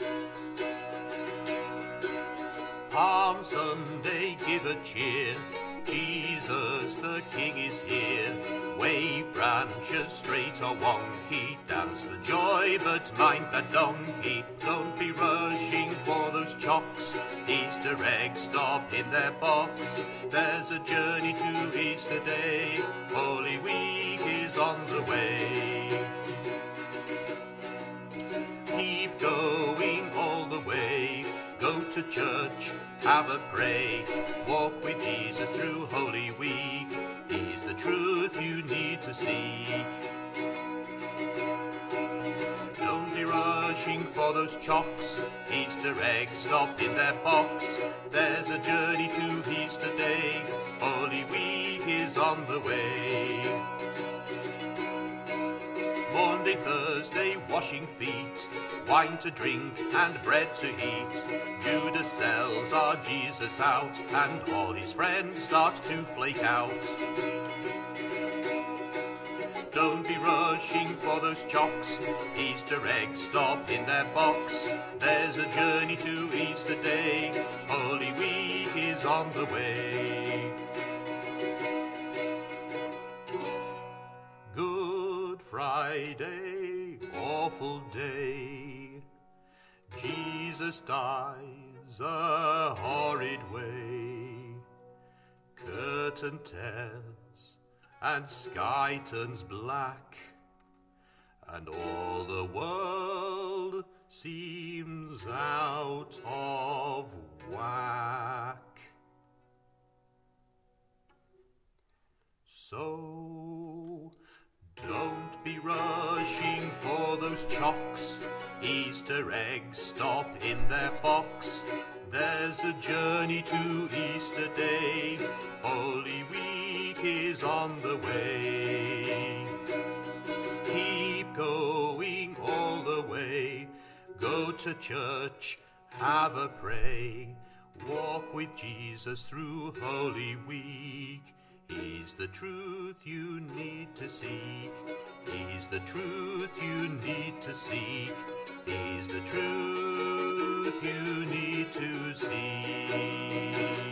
Palm Sunday, give a cheer, Jesus the King is here. Wave branches straight or wonky, dance the joy, but mind that donkey. Don't be rushing for those chocks, Easter eggs stop in their box. There's a journey to Easter Day, Holy Week is on the way. Keep going all the way, go to church, have a pray, walk with Jesus through Holy Week. He's the truth you need to seek. Don't be rushing for those chocks, Easter eggs stop in their box. There's a journey to Easter Day, Holy Week is on the way. Monday, Thursday, washing feet, wine to drink and bread to eat. Judas sells our Jesus out, and all his friends start to flake out. Don't be rushing for those chocks, Easter eggs stop in their box. There's a journey to Easter Day, Holy Week is on the way. Good Friday, awful day, Jesus dies a horrid way. Curtain tears and sky turns black, and all the world seems out of whack. So don't be rushing for those chocks, Easter eggs stop in their box. There's a journey to Easter Day, Holy Week is on the way. Keep going all the way, go to church, have a pray, walk with Jesus through Holy Week. He's the truth you need to seek. He's the truth you need to seek. He's the truth you need to seek.